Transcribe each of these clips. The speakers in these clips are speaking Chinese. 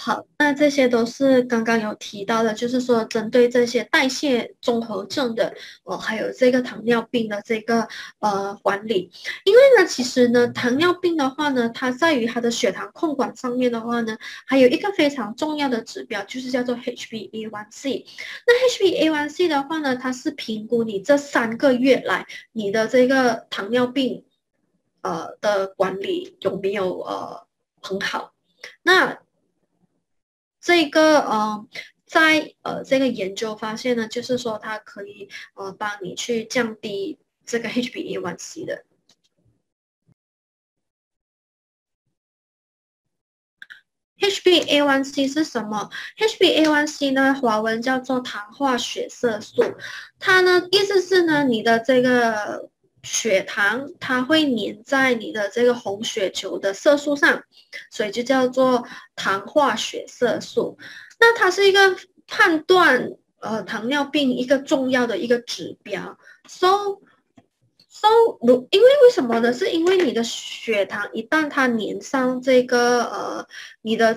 好，那这些都是刚刚有提到的，就是说针对这些代谢综合症的，还有这个糖尿病的这个管理。因为呢，其实呢，糖尿病的话呢，它在于它的血糖控管上面的话呢，还有一个非常重要的指标，就是叫做 HbA1c。那 HbA1c 的话呢，它是评估你这3个月来你的这个糖尿病的管理有没有很好。那这个在这个研究发现呢，就是说它可以帮你去降低这个 HbA1c 的。HbA1c 是什么？HbA1c 呢，华文叫做糖化血色素。它呢，意思是呢，你的这个血糖它会粘在你的这个红血球的色素上，所以就叫做糖化血色素。那它是一个判断糖尿病一个重要的一个指标。So 因为什么呢？是因为你的血糖一旦它粘上这个你的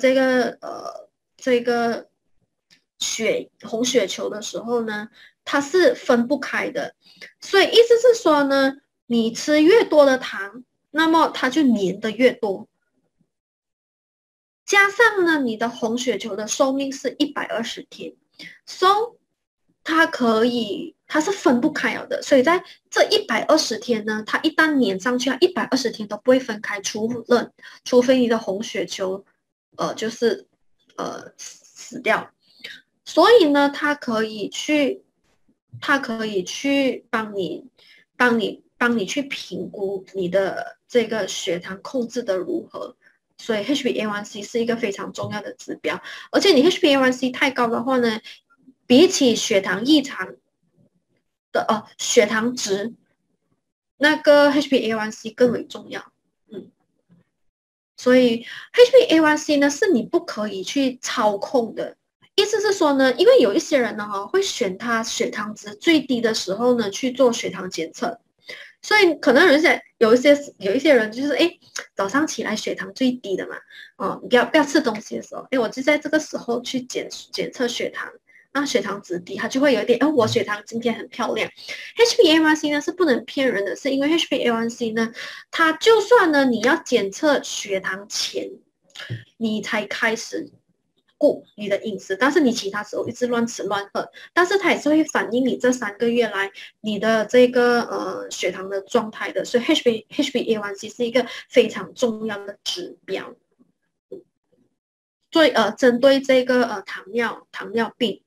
这个红血球的时候呢，它是分不开的。所以意思是说呢，你吃越多的糖，那么它就粘的越多。加上呢，你的红血球的寿命是120天，so 它是分不开了的，所以在这120天呢，它一旦粘上去，它120天都不会分开，除非你的红血球就是死掉。所以呢，它可以去帮你去评估你的这个血糖控制的如何。所以 HbA1c 是一个非常重要的指标，而且你 HbA1c 太高的话呢，比起血糖异常的血糖值，那个 HbA1c 更为重要。所以 HbA1c 呢是你不可以去操控的。意思是说呢，因为有一些人呢会选他血糖值最低的时候呢去做血糖检测，所以可能有一些人就是早上起来血糖最低的嘛，不要吃东西的时候，我就在这个时候去检测血糖，那血糖值低，它就会有一点，我血糖今天很漂亮。HbA1c 呢是不能骗人的，是因为 HbA1c 呢，它就算呢你要检测血糖前，你才开始顾你的饮食，但是你其他时候一直乱吃乱喝，但是它也是会反映你这3个月来你的这个血糖的状态的，所以 HbA1c 是一个非常重要的指标。所以针对这个糖尿病